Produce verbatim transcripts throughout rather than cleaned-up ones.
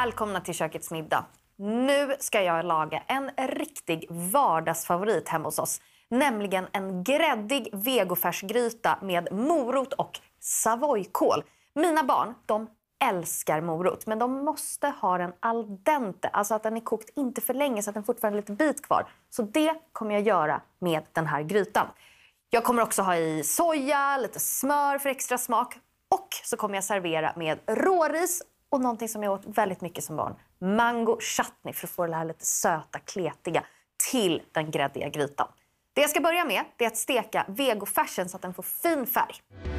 Välkomna till kökets middag. Nu ska jag laga en riktig vardagsfavorit hemma hos oss. Nämligen en gräddig vegofärsgryta med morot och savoykål. Mina barn, de älskar morot, men de måste ha den al dente. Alltså att den är kokt inte för länge så att den fortfarande har lite bit kvar. Så det kommer jag göra med den här grytan. Jag kommer också ha i soja, lite smör för extra smak. Och så kommer jag servera med råris och någonting som jag åt väldigt mycket som barn. Mango chutney för att få det här lite söta, kletiga till den gräddiga grytan. Det jag ska börja med är att steka vegofärsen så att den får fin färg.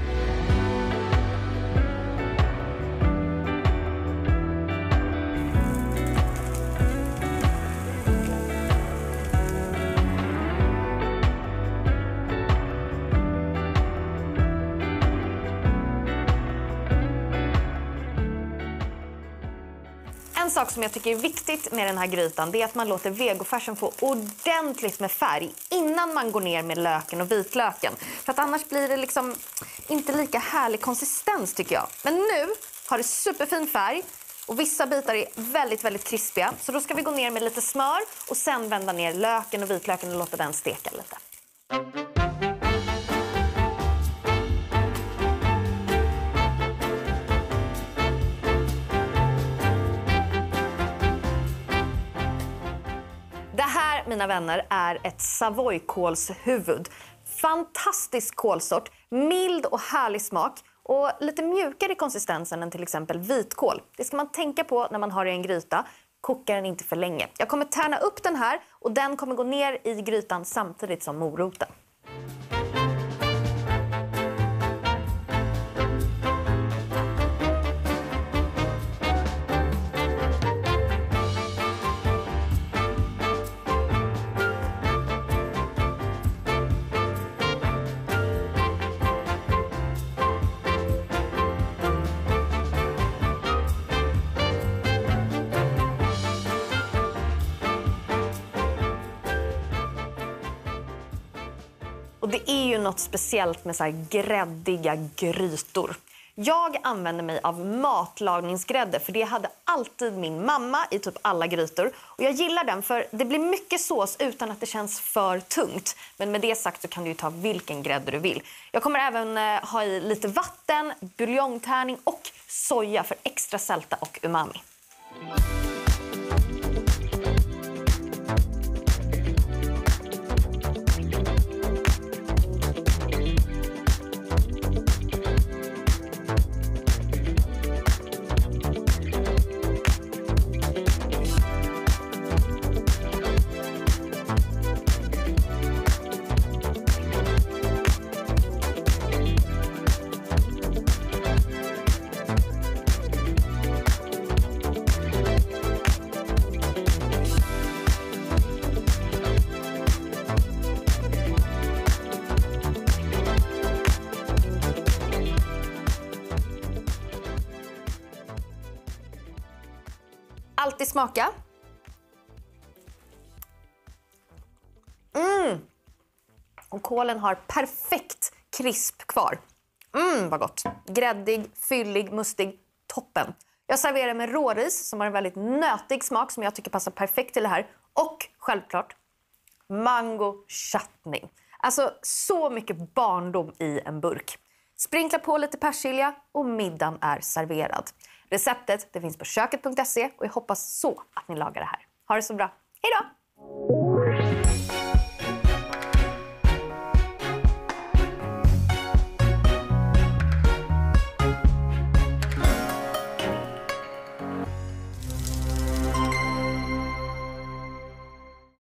En sak som jag tycker är viktigt med den här grytan det är att man låter vegofärsen få ordentligt med färg innan man går ner med löken och vitlöken. För att annars blir det liksom inte lika härlig konsistens tycker jag. Men nu har det superfin färg och vissa bitar är väldigt, väldigt krispiga. Så då ska vi gå ner med lite smör och sen vända ner löken och vitlöken och låta den steka lite. Det här, mina vänner, är ett savoykålshuvud. Fantastisk kålsort, mild och härlig smak och lite mjukare i konsistensen än till exempel vitkål. Det ska man tänka på när man har det i en gryta. Koka den inte för länge. Jag kommer tärna upp den här och den kommer gå ner i grytan samtidigt som moroten. Och det är ju något speciellt med så här gräddiga grytor. Jag använder mig av matlagningsgrädde för det hade alltid min mamma i typ alla grytor. Och jag gillar den för det blir mycket sås utan att det känns för tungt. Men med det sagt så kan du ju ta vilken grädde du vill. Jag kommer även eh, ha i lite vatten, buljongtärning och soja för extra sälta och umami. Alltid smaka. Mm. Och kålen har perfekt krisp kvar. Mm, vad gott. Gräddig, fyllig, mustig. Toppen. Jag serverar med råris som har en väldigt nötig smak som jag tycker passar perfekt till det här. Och självklart mango chutney. Alltså så mycket barndom i en burk. Sprinkla på lite persilja och middagen är serverad. Receptet det finns på köket punkt se och jag hoppas så att ni lagar det här. Ha det så bra. Hej då!